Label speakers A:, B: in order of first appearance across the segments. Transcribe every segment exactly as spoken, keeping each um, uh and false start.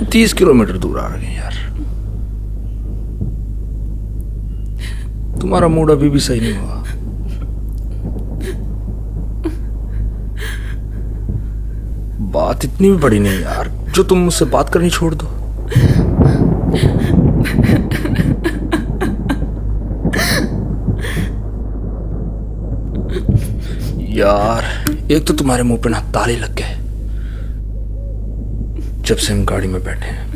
A: तीस किलोमीटर दूर आ रहे हैं यार। तुम्हारा मूड अभी भी सही नहीं हुआ। बात इतनी भी बड़ी नहीं यार जो तुम मुझसे बात करनी छोड़ दो। यार एक तो तुम्हारे मुंह पे ना ताले लग गए जब से हम गाड़ी में बैठे हैं।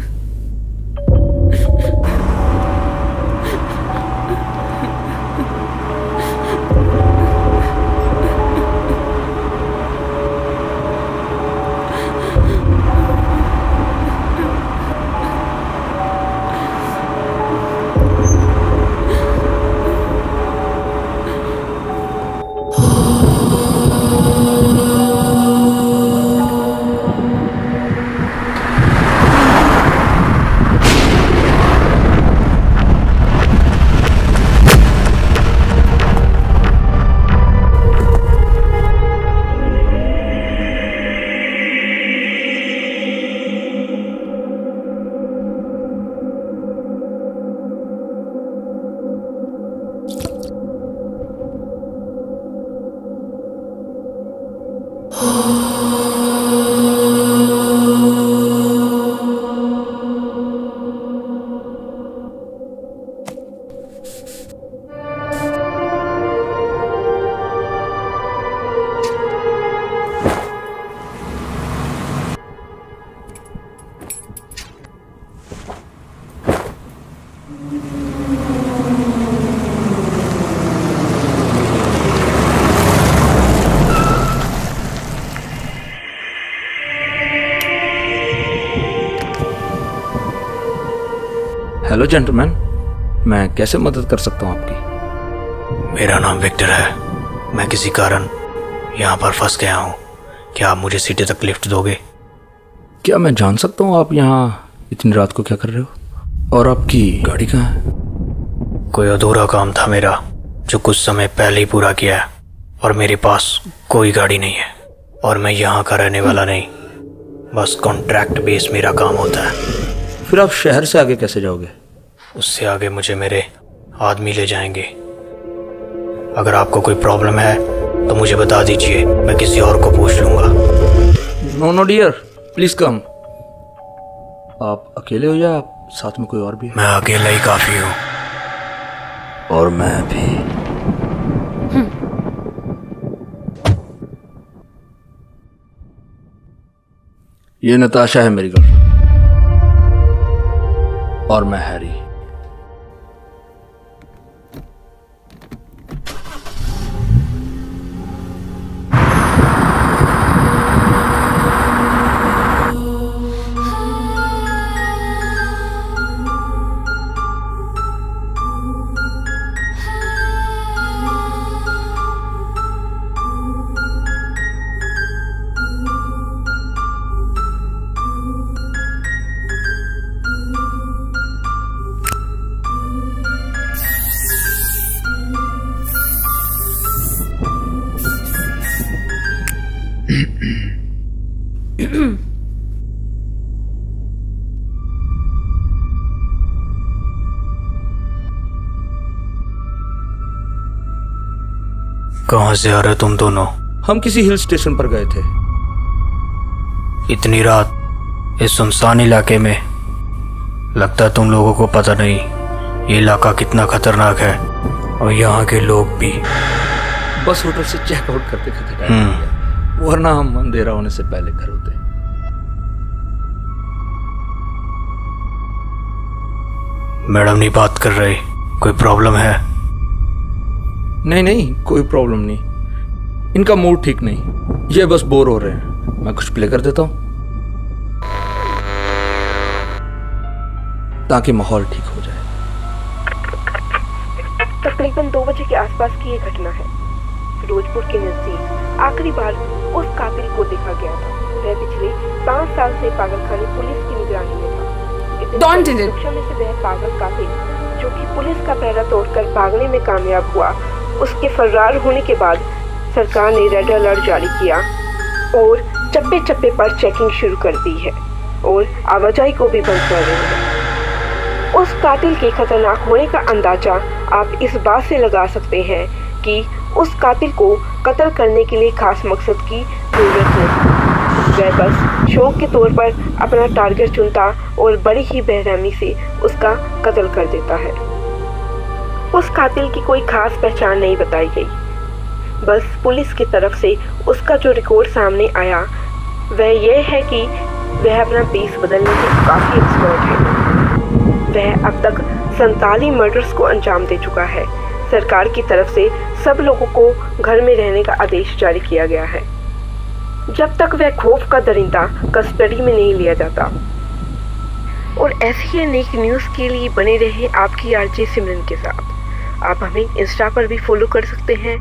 A: हेलो जेंटलमैन, मैं कैसे मदद कर सकता हूँ आपकी?
B: मेरा नाम विक्टर है। मैं किसी कारण यहाँ पर फंस गया हूँ। क्या आप मुझे सिटी तक लिफ्ट दोगे?
A: क्या मैं जान सकता हूँ आप यहाँ इतनी रात को क्या कर रहे हो? और आपकी गाड़ी कहाँ है?
B: कोई अधूरा काम था मेरा जो कुछ समय पहले ही पूरा किया है, और मेरे पास कोई गाड़ी नहीं है। और मैं यहाँ का रहने वाला नहीं, बस कॉन्ट्रैक्ट बेस मेरा काम होता है।
A: फिर आप शहर से आगे कैसे जाओगे?
B: उससे आगे मुझे मेरे आदमी ले जाएंगे। अगर आपको कोई प्रॉब्लम है तो मुझे बता दीजिए, मैं किसी और को पूछ लूंगा।
A: No no dear, please come. आप अकेले हो या आप साथ में कोई और भी है?
B: मैं अकेला ही काफी हूँ।
A: और मैं भी। ये नताशा है मेरी गर्लफ्रेंड, और मैं हैरी।
B: कहाँ से आ रहे तुम दोनों?
A: हम किसी हिल स्टेशन पर गए थे।
B: इतनी रात इस सुनसान इलाके में? लगता है तुम लोगों को पता नहीं ये इलाका कितना खतरनाक है, और यहाँ के लोग भी।
A: बस होटल से चेकआउट करते करते टाइम हो गया, वरना हम अंधेरा होने से पहले घर होते।
B: मैडम नहीं बात कर रही, कोई प्रॉब्लम है?
A: नहीं नहीं, कोई प्रॉब्लम नहीं। इनका मूड ठीक नहीं, ये बस बोर हो रहे हैं। मैं कुछ प्ले कर देता हूँ ताकि माहौल ठीक हो जाए।
C: तकरीबन दो बजे के आसपास की ये घटना है। फिरोजपुर के नजदीक आखिरी बार उस कातिल को देखा गया था। वह पिछले पाँच साल से पागलखाने पुलिस की निगरानी में था। सुरक्षा में से वह पागल कातिल जो कि पुलिस का पहरा तोड़कर भागने में कामयाब हुआ, उसके फरार होने के बाद सरकार ने रेड अलर्ट जारी किया और चप्पे चप्पे पर चेकिंग शुरू कर दी है। और आवाजाही को भी बंद कर देंगे। उस कातिल के खतरनाक होने का अंदाजा आप इस बात से लगा सकते हैं कि उस कातिल को कत्ल करने के लिए खास मकसद की जरूरत नहीं। वह बस शौक के तौर पर अपना टारगेट चुनता और बड़ी ही बेरहमी से उसका कत्ल कर देता है। उस कातिल की कोई खास पहचान नहीं बताई गई, बस पुलिस की तरफ से उसका जो रिकॉर्ड सामने आया वह यह है कि वह अपना पेस बदलने में काफ़ी एक्सपर्ट है। वह अब तक सैंतालीस मर्डर्स को अंजाम दे चुका है। सरकार की तरफ से सब लोगों को घर में रहने का आदेश जारी किया गया है जब तक वह खौफ का दरिंदा कस्टडी में नहीं लिया जाता। और ऐसी ही अनेक न्यूज़ के लिए बने रहे आपकी आरजे सिमरन के साथ। आप हमें इंस्टा पर भी फॉलो कर सकते हैं।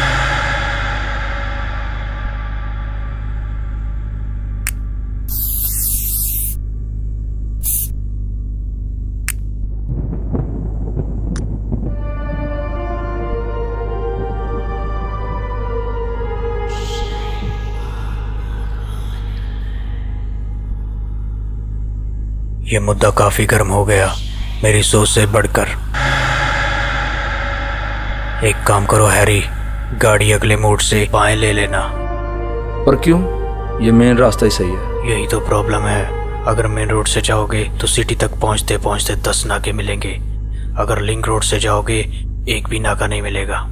B: ये मुद्दा काफी गर्म हो गया मेरी सोच से बढ़कर। एक काम करो हैरी, गाड़ी अगले मोड़ से बाएं ले लेना।
A: पर क्यों? ये मेन रास्ता ही सही है।
B: यही तो प्रॉब्लम है, अगर मेन रोड से जाओगे तो सिटी तक पहुंचते पहुंचते दस नाके मिलेंगे। अगर लिंक रोड से जाओगे एक भी नाका नहीं मिलेगा।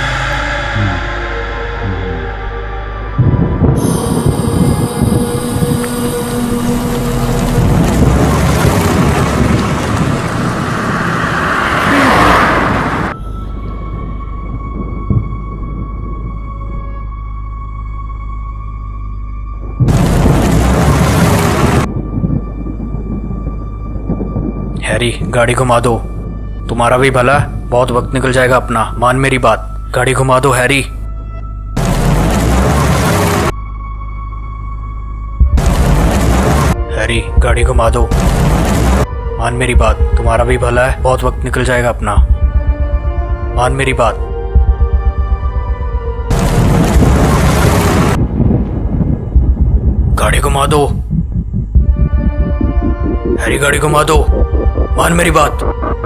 B: हैरी, गाड़ी घुमा दो, तुम्हारा भी भला, बहुत वक्त निकल जाएगा अपना, मान मेरी बात। गाड़ी घुमा दो हैरी। हैरी, गाड़ी घुमा दो, मान मेरी बात, तुम्हारा भी भला है, बहुत वक्त निकल जाएगा अपना, मान मेरी बात। गाड़ी घुमा दो हैरी, गाड़ी घुमा दो, मान मेरी बात।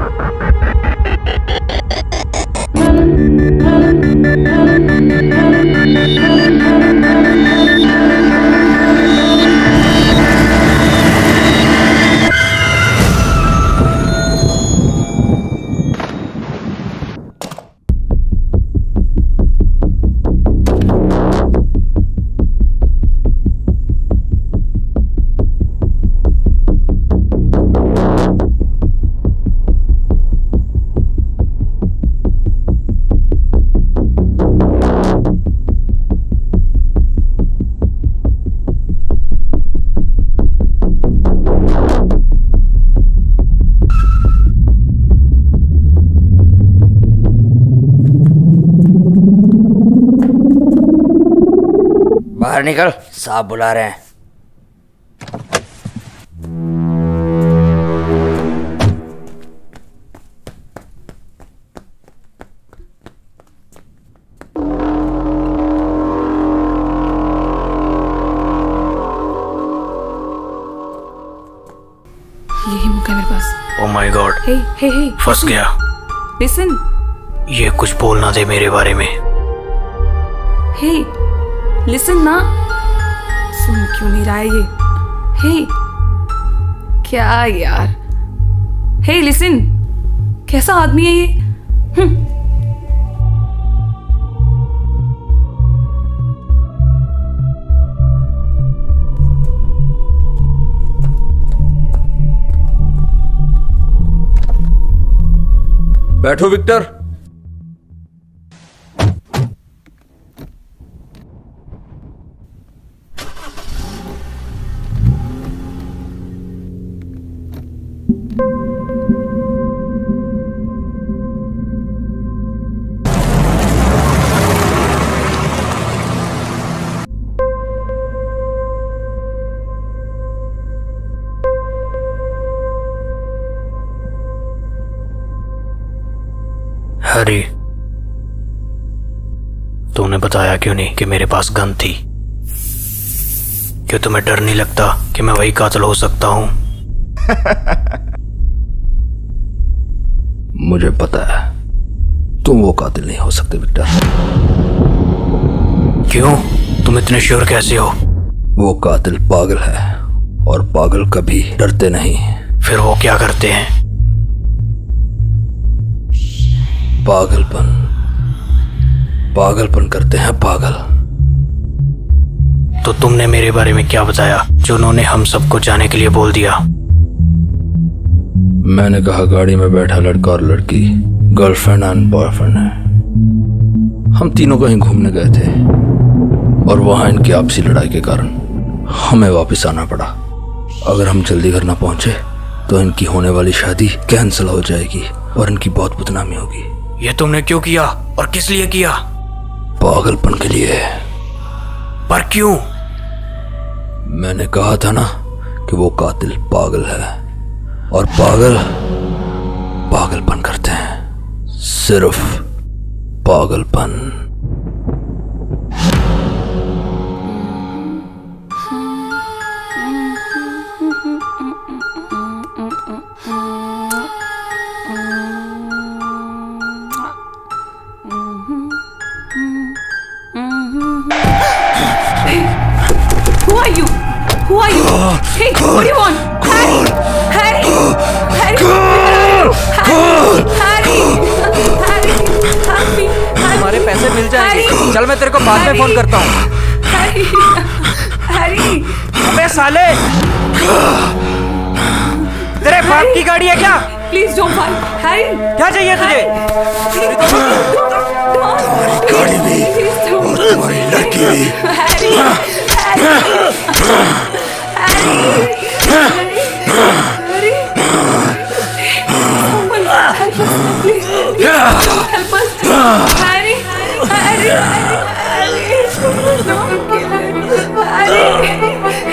D: बाहर निकल, साहब बुला रहे हैं।
E: यही मौका है मेरे पास।
B: ओह माय गॉड,
E: हे हे हे,
B: फंस गया।
E: लिसन,
B: ये कुछ बोलना दे मेरे बारे में।
E: हे लिसन ना, सुन क्यों नहीं रहा है ये? हे क्या यार, हे लिसन, कैसा आदमी है ये? हम्म
A: बैठो विक्टर।
B: हैरी, तूने बताया क्यों नहीं कि मेरे पास गन थी? क्यों तुम्हें डर नहीं लगता कि मैं वही कातिल हो सकता हूँ?
A: मुझे पता है तुम वो कातिल नहीं हो सकते विक्टर।
B: क्यों? तुम इतने श्योर कैसे हो?
A: वो कातिल पागल है और पागल कभी डरते नहीं।
B: फिर वो क्या करते हैं?
A: पागलपन पागलपन करते हैं पागल।
B: तो तुमने मेरे बारे में क्या बताया जो उन्होंने हम सबको जाने के लिए बोल दिया?
A: मैंने कहा गाड़ी में बैठा लड़का और लड़की गर्लफ्रेंड एंड बॉयफ्रेंड है। हम तीनों कहीं घूमने गए थे और वहां इनकी आपसी लड़ाई के कारण हमें वापस आना पड़ा। अगर हम जल्दी घर ना पहुंचे तो इनकी होने वाली शादी कैंसिल हो जाएगी और इनकी बहुत बदनामी होगी।
B: ये तुमने क्यों किया और किस लिए किया?
A: पागलपन के लिए।
B: पर क्यों?
A: मैंने कहा था ना कि वो कातिल पागल है और पागल पागलपन करते हैं, सिर्फ पागलपन।
E: Who are you? Who are you? Hey, what do you want? Harry! Harry! Harry! Harry! Harry! Harry! Help me!
D: हमारे पैसे मिल जाएंगे। चल मैं तेरे को बाद में फोन करता हूँ।
E: Harry! Harry!
D: अबे साले, तेरे बाप की गाड़ी है क्या?
E: Please don't fight. Harry!
D: क्या चाहिए तुझे?
A: तुम्हारी गाड़ी भी और तुम्हारी लड़की भी।
E: Harry! Harry! Harry! Someone help us, please. Help us. Harry! Harry! Harry! Don't kill him. Harry!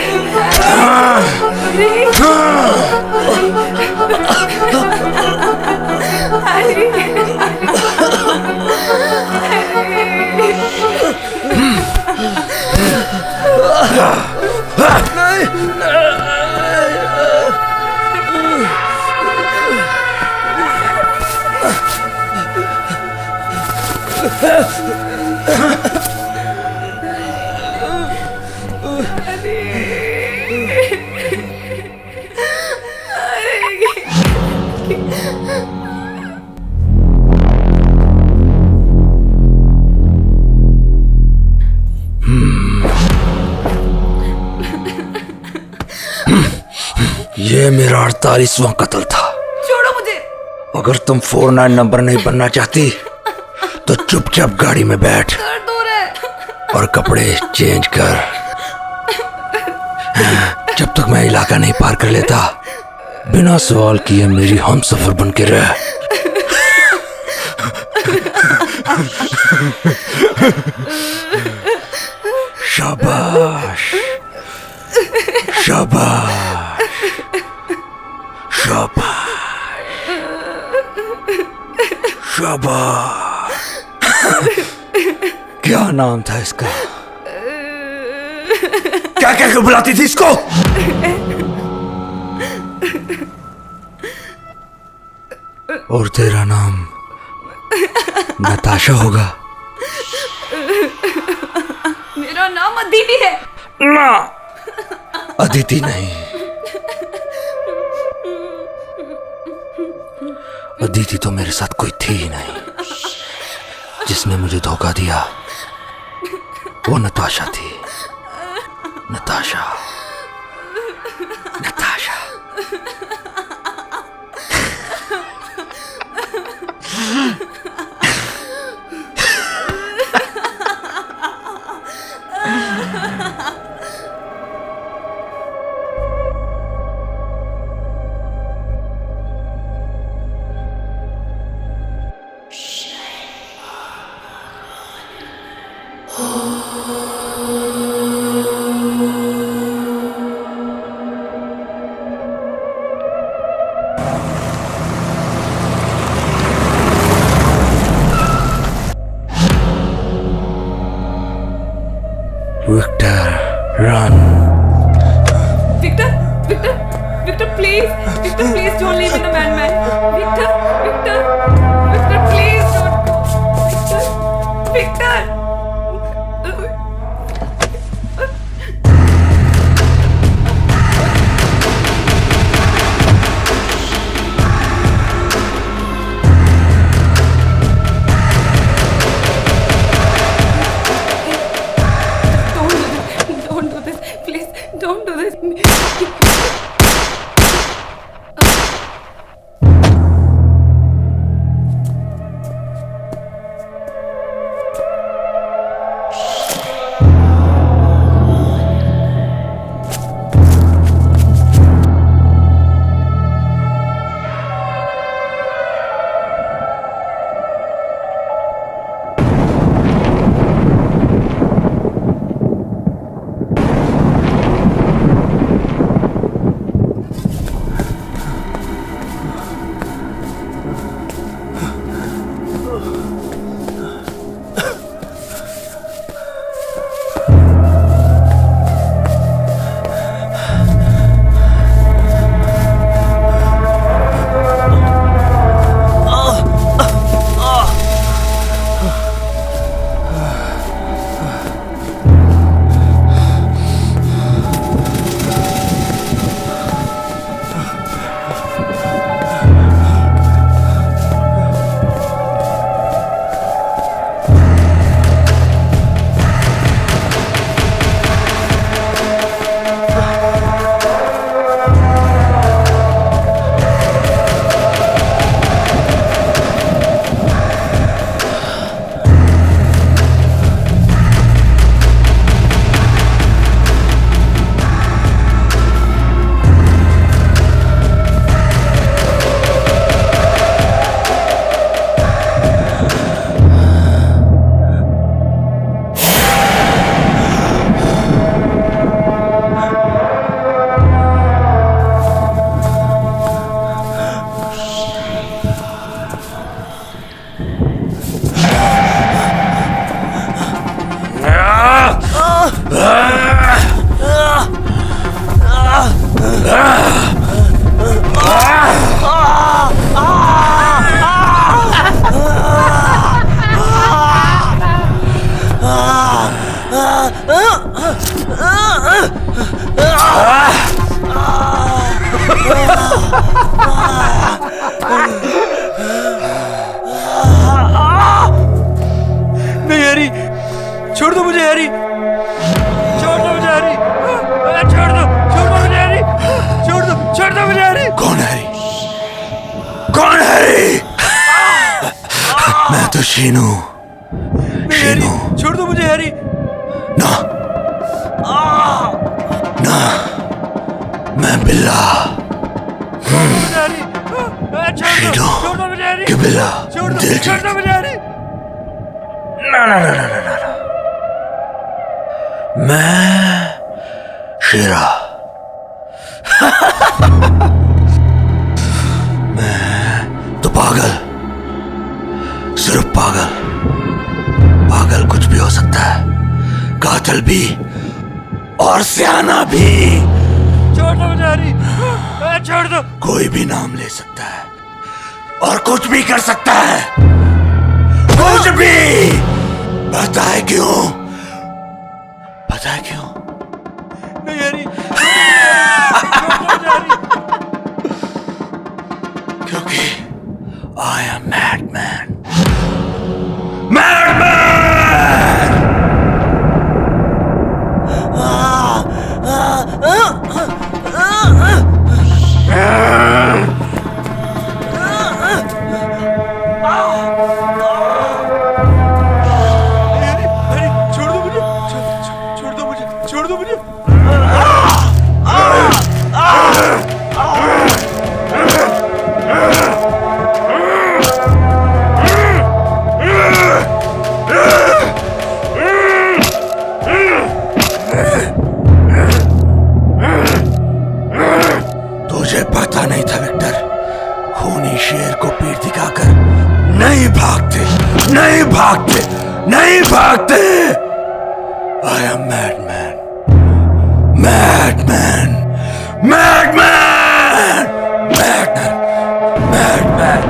A: ये मेरा अड़तालीसवां कत्ल था।
E: छोड़ो मुझे।
A: अगर तुम फोर नाइन नंबर नहीं बनना चाहती तो चुपचाप गाड़ी में बैठ
E: दर्द हो रहा है।
A: और कपड़े चेंज कर। जब तक मैं इलाका नहीं पार कर लेता, बिना सवाल किए मेरी हम सफर बन के रह। शाबाश शाबाश शाबाश शाबाश। क्या नाम था इसका? क्या क्या क्यों बुलाती थी इसको? और तेरा नाम नताशा होगा?
E: मेरा नाम अदिति है।
A: ना, अदिति नहीं। अदिति तो मेरे साथ कोई थी ही नहीं। जिसने मुझे धोखा दिया वो नताशा थी। Natasha Natasha Victor, run.
F: तो शीनू, शीनू
D: छोड़ दो मुझे हैरी।
F: ना ना, मैं बिल्ला। शीनू कि बिल्ला दिल जीत। ना ना ना ना ना ना, मैं शेरा। मैं तो पागल, सिर्फ पागल। पागल कुछ भी हो सकता है, कातिल भी और सियाना भी।
D: छोड़ दो मुझे हैरी, छोड़ दो।
F: कोई भी नाम ले सकता है और कुछ भी कर सकता है, कुछ भी। पता है क्यों? पता है क्यों?
D: नहीं हैरी।
F: क्योंकि I am madman, madman।
D: छोड़ दो मुझे, छोड़ दो मुझे, छोड़ दो मुझे।
F: तुझे पता नहीं था विक्टर, खूनी शेर को पीठ दिखाकर नहीं भागते, नहीं भागते, नहीं भागते। I am madman, madman, madman, madman, madman।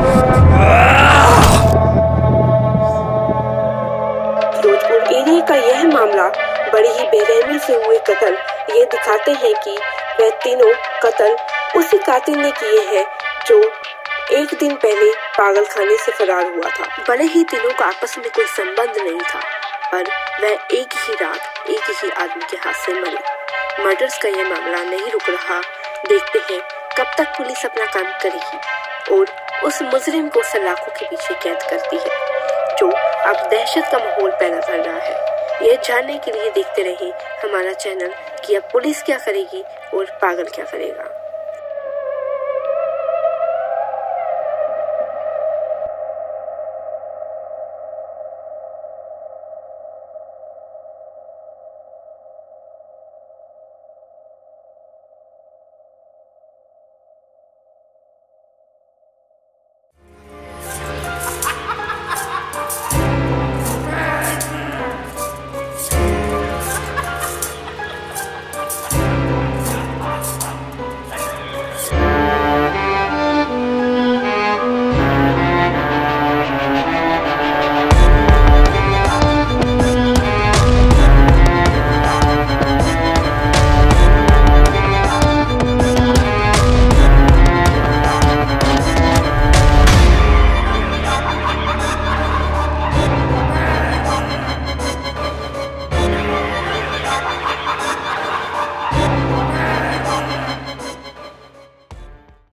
C: Firozpur area का यह मामला बड़ी ही बेरहमी से हुए कत्ल ये दिखाते हैं कि वह तीनों कत्ल उसी कातिल ने किए हैं जो एक दिन पहले पागल खाने से फरार हुआ था। भले ही तीनों का आपस में कोई संबंध नहीं था, पर वह एक ही रात एक ही आदमी के हाथ से मरे। मर्डर्स का यह मामला नहीं रुक रहा। देखते हैं कब तक पुलिस अपना काम करेगी और उस मुजरिम को सलाखों के पीछे कैद करती है जो अब दहशत का माहौल पैदा कर रहा है। यह जानने के लिए देखते रहिए हमारा चैनल कि अब पुलिस क्या करेगी और पागल क्या करेगा।